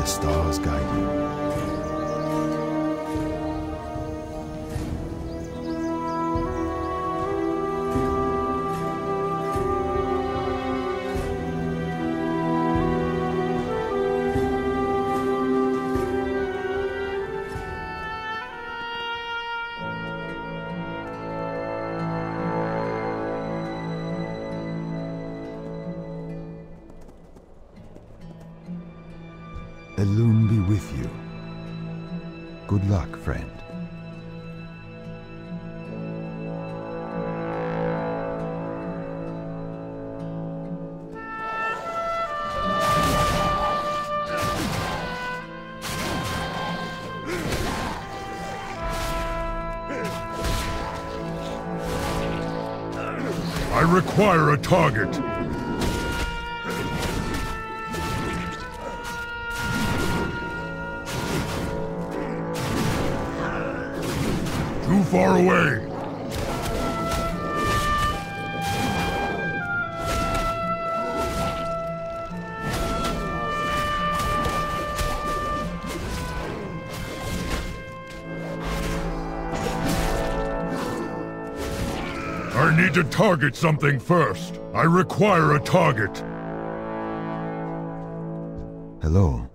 the stars guide you. Elune be with you. Good luck, friend. I require a target. Too far away! I need to target something first. I require a target. Hello.